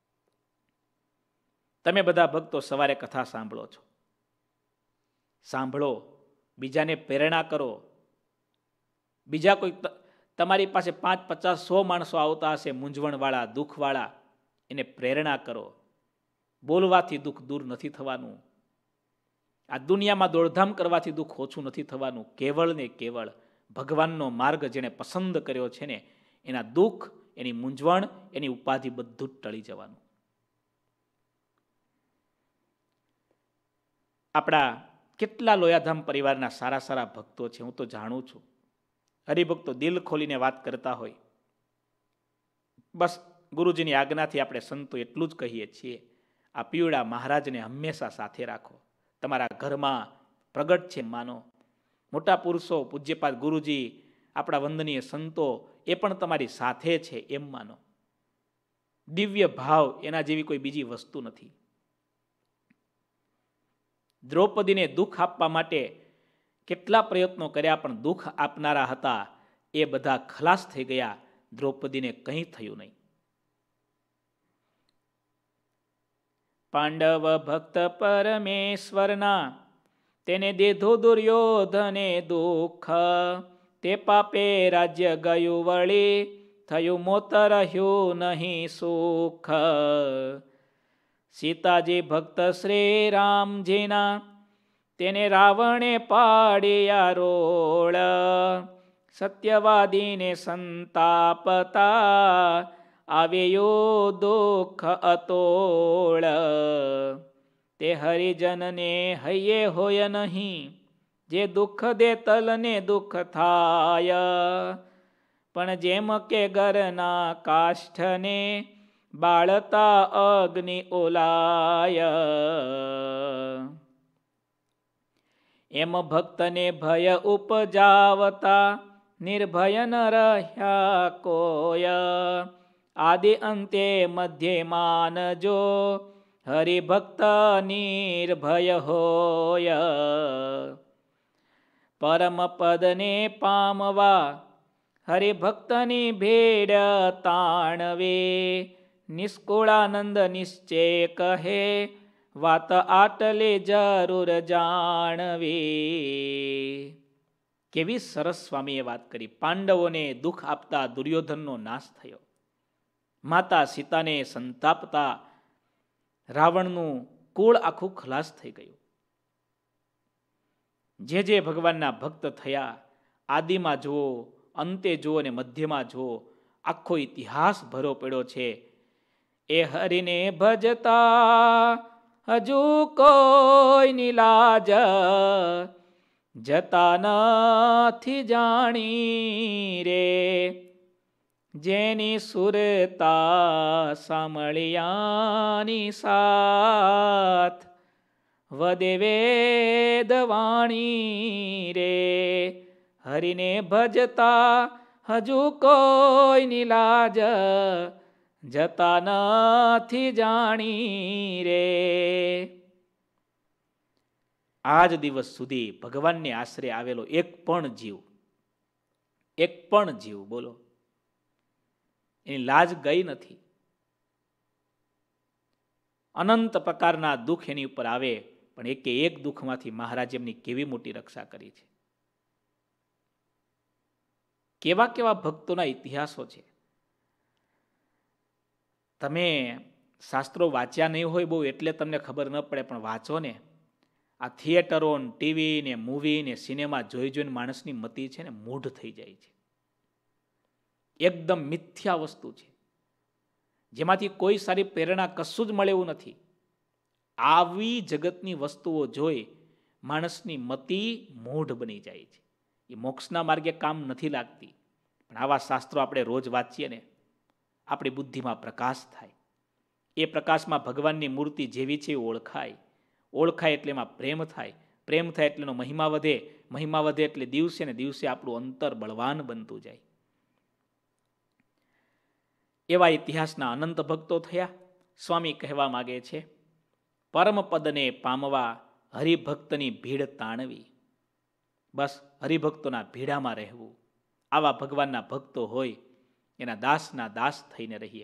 તમે બધા ભક્તો સવારે કથા સાંભળો છો, સાંભળો, બીજાને પ્રેરણા કરો. બીજા કોઈ તમારી પાસે પાંચ પચાસ સો માણસો આવતા હશે મૂંઝવણવાળા, દુઃખવાળા, એને પ્રેરણા કરો. બોલવાથી દુઃખ દૂર નથી થવાનું. આ દુનિયામાં દોડધામ કરવાથી દુઃખ ઓછું નથી થવાનું. કેવળ ને કેવળ ભગવાનનો માર્ગ જેણે પસંદ કર્યો છે ને, એના દુઃખ, એની મૂંઝવણ, એની ઉપાધિ બધું જ ટળી જવાનું. આપણા કેટલા લોયાધામ પરિવારના સારા સારા ભક્તો છે, હું તો જાણું છું. હરિભક્તો દિલ ખોલીને વાત કરતા હોય. બસ ગુરુજીની આજ્ઞાથી આપણે સંતો એટલું જ કહીએ છીએ, આ પીવડા મહારાજને હંમેશા સાથે રાખો. તમારા ઘરમાં પ્રગટ છે માનો. મોટા પુરુષો, પૂજ્યપાદ ગુરુજી, આપણા વંદનીય સંતો એ પણ તમારી સાથે છે એમ માનો. દિવ્ય ભાવ એના જેવી કોઈ બીજી વસ્તુ નથી. દ્રૌપદીને દુઃખ આપવા માટે કેટલા પ્રયત્નો કર્યા, પણ દુઃખ આપનારા હતા એ બધા ખલાસ થઈ ગયા. દ્રૌપદીને કંઈ થયું નહીં. પાંડવ ભક્ત પરમેશ્વરના, તેને દીધું દુર્યોધને દુઃખ. તે પાપે રાજ્ય ગયું વળી, થયું મોત રહ્યું નહીં સુખ. સીતાજી ભક્ત શ્રી રામજીના, તેને રાવણે પાડ્યા રોળ. સત્યવાદીને સંતાપતા, આવ્યો દુઃખ અતોળ. તે હરિજનને હૈયે હોય નહીં, જે દુઃખ દે તલને દુઃખ થાય. પણ જેમ કે ઘરના કાષ્ઠને, બાળતા અગ્નિ ઓલાય. એમ ભક્તને ભય ઉપજાવતા, નિર્ભય ન રહ્યા કોય. આદિ અંતે મધ્ય માનજો, હરિભક્ત નિર્ભય હોય. પરમ પદને પામવા, હરિભક્તની ભેડ તાણવે. નિષ્કુળાનંદ નિશ્ચય કહે, વાત આટલે જરૂર જાણવી. કેવી સરસ સ્વામીએ વાત કરી. પાંડવોને દુઃખ આપતા દુર્યોધનનો નાશ થયો. માતા સીતાને સંતાપતા રાવણનું કુળ આખું ખલાસ થઈ ગયું. જે જે ભગવાનના ભક્ત થયા, આદિમાં જુઓ, અંતે જુઓ અને મધ્યમાં જુઓ, આખો ઇતિહાસ ભરો પડ્યો છે. એ હરિને ભજતા હજુ કોઈની લાજ, જતા નથી જાણી રે. જેની સુરતા સાંભળ્યાની સાથ, વદે વેદવાણી રે. હરિને ભજતા હજુ કોઈની લાજ, જતા નથી જાણી રે. આજ દિવસ સુધી ભગવાનને આશરે આવેલો એક પણ જીવ, એક પણ જીવ બોલો, એની લાજ ગઈ નથી. અનંત પ્રકારના દુઃખ એની ઉપર આવે, પણ એકે એક દુઃખમાંથી મહારાજ એમની કેવી મોટી રક્ષા કરી છે. કેવા કેવા ભક્તોના ઇતિહાસો છે. તમે શાસ્ત્રો વાંચ્યા નહીં હોય બહુ એટલે તમને ખબર ન પડે, પણ વાંચો ને. આ થિયેટરો, ટીવી ને મૂવી ને સિનેમા જોઈ જોઈને માણસની મતિ છે ને મૂઢ થઈ જાય છે. એકદમ મિથ્યા વસ્તુ છે, જેમાંથી કોઈ સારી પ્રેરણા કશું જ મળે એવું નથી. આવી જગતની વસ્તુઓ જોઈ માણસની મતિ મૂઢ બની જાય છે. એ મોક્ષના માર્ગે કામ નથી લાગતી. પણ આવા શાસ્ત્રો આપણે રોજ વાંચીએ ને, આપણી બુદ્ધિમાં પ્રકાશ થાય. એ પ્રકાશમાં ભગવાનની મૂર્તિ જેવી છે એ ઓળખાય. ઓળખાય એટલે એમાં પ્રેમ થાય. પ્રેમ થાય એટલે એનો મહિમા વધે. મહિમા વધે એટલે દિવસે ને દિવસે આપણું અંતર બળવાન બનતું જાય. એવા ઇતિહાસના અનંત ભક્તો થયા. સ્વામી કહેવા માગે છે, પરમ પદને પામવા હરિભક્તની ભીડ તાણવી. બસ હરિભક્તોના ભીડામાં રહેવું. આવા ભગવાનના ભક્તો હોય એના દાસના દાસ થઈને રહીએ.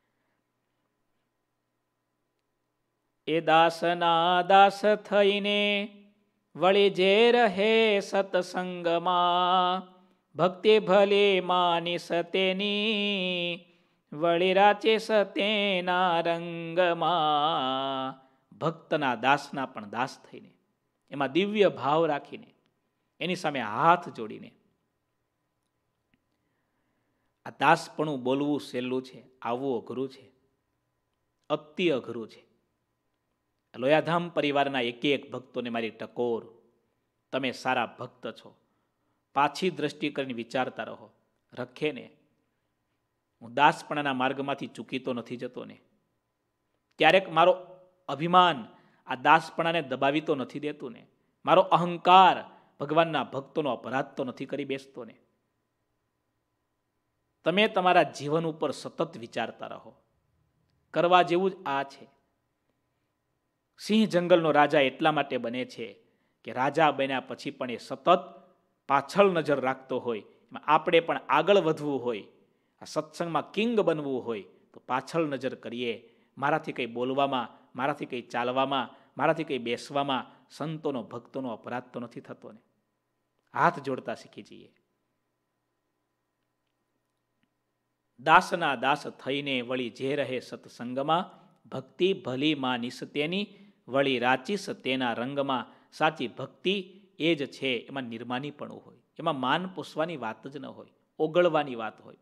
એ દાસના દાસ થઈને વળી જે રહે સત્સંગમાં, ભક્તિ ભલે માની સતેની વળી રાચે સતેના રંગમાં. ભક્તના દાસના પણ દાસ થઈને, એમાં દિવ્ય ભાવ રાખીને, એની સામે હાથ જોડીને. આ દાસપણું બોલવું સહેલું છે, આવવું અઘરું છે, અતિ અઘરું છે. લોયાધામ પરિવારના એક એક ભક્તોને મારી ટકોર, તમે સારા ભક્ત છો, પાછી દ્રષ્ટિ કરીને વિચારતા રહો. રખે ને, હું દાસપણાના માર્ગમાંથી ચૂકી તો નથી જતો ને. ક્યારેક મારો અભિમાન આ દાસપણાને દબાવી તો નથી દેતું ને? મારો અહંકાર ભગવાનના ભક્તોનો અપરાધ તો નથી કરી બેસતો ને? તમે તમારા જીવન ઉપર સતત વિચારતા રહો. કરવા જેવું જ આ છે. સિંહ જંગલનો રાજા એટલા માટે બને છે કે રાજા બન્યા પછી પણ એ સતત પાછળ નજર રાખતો હોય. આપણે પણ આગળ વધવું હોય, આ સત્સંગમાં કિંગ બનવું હોય તો પાછળ નજર કરીએ. મારાથી કંઈ બોલવામાં, મારાથી કંઈ ચાલવામાં, મારાથી કંઈ બેસવામાં સંતોનો ભક્તોનો અપરાધ તો નથી થતો ને? હાથ જોડતા શીખી જઈએ. દાસના દાસ થઈને વળી જે રહે સત્સંગમાં, ભક્તિ ભલી માં નિસતેની વળી રાચીસ તેના રંગમાં. સાચી ભક્તિ એ જ છે, એમાં નિર્માનીપણું હોય, એમાં માન પોષવાની વાત જ ન હોય, ઓગળવાની વાત હોય.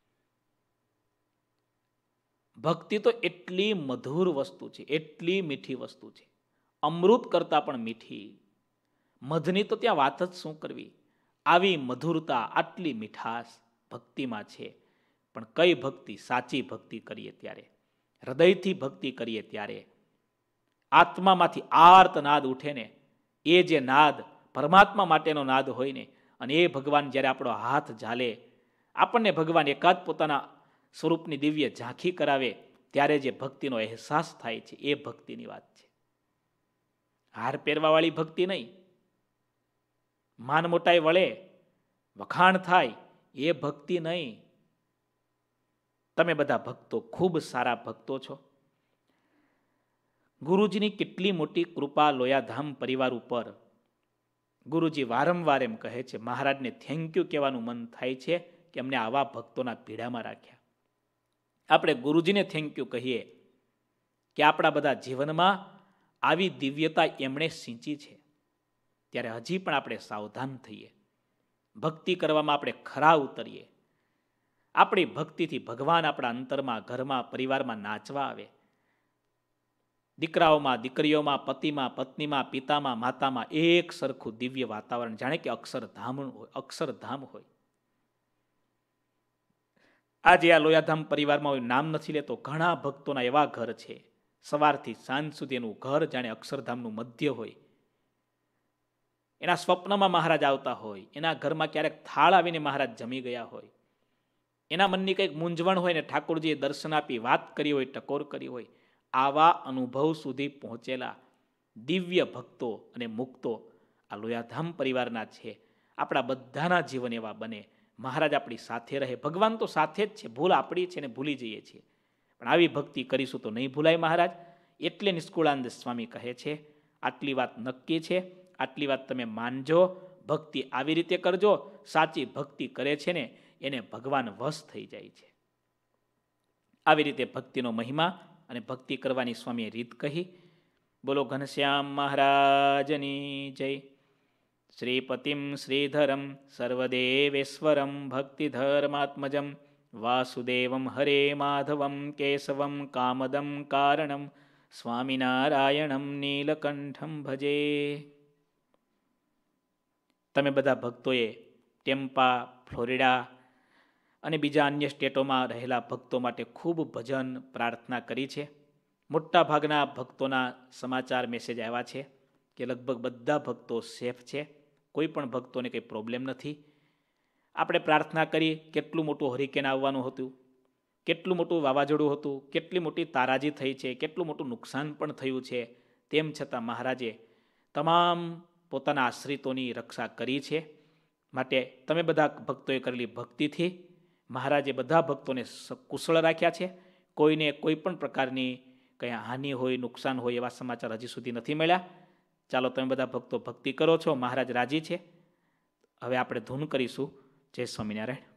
ભક્તિ તો એટલી મધુર વસ્તુ છે, એટલી મીઠી વસ્તુ છે, અમૃત કરતાં પણ મીઠી. મધની તો ત્યાં વાત જ શું કરવી. આવી મધુરતા, આટલી મીઠાશ ભક્તિમાં છે. પણ કઈ ભક્તિ? સાચી ભક્તિ કરીએ ત્યારે, હૃદયથી ભક્તિ કરીએ ત્યારે, આત્મામાંથી આર્ત નાદ ઉઠે ને, એ જે નાદ પરમાત્મા માટેનો નાદ હોય ને, અને એ ભગવાન જ્યારે આપણો હાથ ઝાલે, આપણને ભગવાન એકાદ પોતાના સ્વરૂપની દિવ્ય ઝાંખી કરાવે, ત્યારે જે ભક્તિનો અહેસાસ થાય છે એ ભક્તિની વાત છે. હાર પહેરવાવાળી ભક્તિ નહીં, માન મોટાઈ વળે, વખાણ થાય એ ભક્તિ નહીં. તમે બધા ભક્તો ખૂબ સારા ભક્તો છો. ગુરુજીની કેટલી મોટી કૃપા લોયાધામ પરિવાર ઉપર. ગુરુજી વારંવાર એમ કહે છે, મહારાજને થેન્ક યુ કહેવાનું મન થાય છે કે અમને આવા ભક્તોના પીડામાં રાખ્યા. આપણે ગુરુજીને થેન્ક યુ કહીએ કે આપણા બધા જીવનમાં આવી દિવ્યતા એમણે સિંચી છે. ત્યારે હજી પણ આપણે સાવધાન થઈએ, ભક્તિ કરવામાં આપણે ખરા ઉતરીએ. આપણી ભક્તિથી ભગવાન આપણા અંતરમાં, ઘરમાં, પરિવારમાં નાચવા આવે. દીકરાઓમાં, દીકરીઓમાં, પતિમાં, પત્નીમાં, પિતામાં, માતામાં એક સરખું દિવ્ય વાતાવરણ, જાણે કે અક્ષરધામ હોય, અક્ષરધામ હોય. આજે આ લોયાધામ પરિવારમાં નામ નથી લેતો, ઘણા ભક્તોના એવા ઘર છે, સવારથી સાંજ સુધી એનું ઘર જાણે અક્ષરધામનું મધ્ય હોય. એના સ્વપ્નમાં મહારાજ આવતા હોય, એના ઘરમાં ક્યારેક થાળ આવીને મહારાજ જમી ગયા હોય, એના મનની કંઈક મૂંઝવણ હોય ને ઠાકોરજીએ દર્શન આપી વાત કરી હોય, ટકોર કરી હોય. આવા અનુભવ સુધી પહોંચેલા દિવ્ય ભક્તો અને મુક્તો આ લોયાધામ પરિવારના છે. આપણા બધાના જીવન એવા બને, મહારાજ આપણી સાથે રહે. ભગવાન તો સાથે જ છે, ભૂલ આપણી છે ને ભૂલી જઈએ છીએ, પણ આવી ભક્તિ કરીશું તો નહીં ભૂલાય મહારાજ. એટલે નિષ્કુળાનંદ સ્વામી કહે છે, આટલી વાત નક્કી છે, આટલી વાત તમે માનજો, ભક્તિ આવી રીતે કરજો. સાચી ભક્તિ કરે છે ને એને ભગવાન વશ થઈ જાય છે. આવી રીતે ભક્તિનો મહિમા અને ભક્તિ કરવાની સ્વામીએ રીત કહી. બોલો ઘનશ્યામ મહારાજની જય. શ્રીપતિમ શ્રીધરમ સર્વદેવેશ્વરમ ભક્તિધર્માત્મજમ વાસુદેવમ હરે માધવમ કેશવમ કામદમ કારણમ સ્વામિનારાયણમ નીલકંઠમ ભજે. તમે બધા ભક્તોએ ટેમ્પા, ફ્લોરિડા અને બીજા અન્ય સ્ટેટોમાં રહેલા ભક્તો માટે ખૂબ ભજન પ્રાર્થના કરી છે. મોટા ભાગના ભક્તોના સમાચાર મેસેજ આવ્યા છે કે લગભગ બધા ભક્તો સેફ છે, કોઈ પણ ભક્તોને કંઈ પ્રોબ્લેમ નથી. આપણે પ્રાર્થના કરી, કેટલું મોટું હરિકેન આવવાનું હતું, કેટલું મોટું વાવાઝોડું હતું, કેટલી મોટી તારાજી થઈ છે, કેટલું મોટું નુકસાન પણ થયું છે, તેમ છતાં મહારાજે તમામ પોતાના આશ્રિતોની રક્ષા કરી છે. માટે તમે બધા ભક્તોએ કરેલી ભક્તિથી મહારાજે બધા ભક્તોને કુશળ રાખ્યા છે. કોઈને કોઈ પણ પ્રકારની કંઈ હાનિ હોય, નુકસાન હોય એવા સમાચાર હજી સુધી નથી મળ્યા. ચાલો, તમે બધા ભક્તો ભક્તિ કરો છો, મહારાજ રાજી છે. હવે આપણે ધૂન કરીશું. જય સ્વામિનારાયણ.